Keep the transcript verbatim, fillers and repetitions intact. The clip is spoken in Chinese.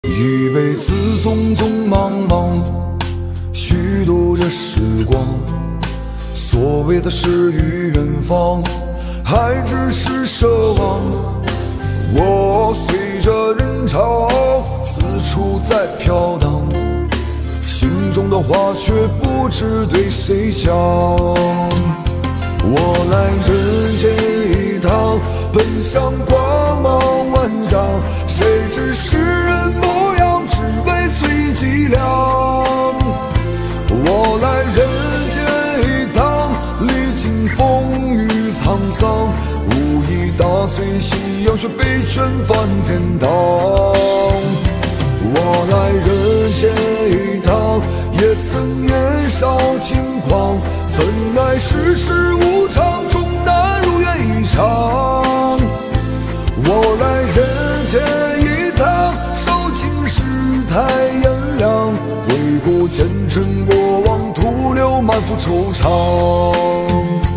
一辈子匆匆忙忙，虚度着时光。所谓的诗与远方，还只是奢望。我随着人潮四处在飘荡，心中的话却不知对谁讲。我来人间一趟，奔向光芒万丈，谁知世人模样，只为随脊梁。我来人间一趟，历经风雨沧桑，无意打碎信仰，却被圈翻天堂。我来人间一趟，也曾年少轻狂，怎奈世事无常，终难如愿以偿。我来人间一趟，受尽世态炎凉，回顾前尘过往，徒留满腹惆怅。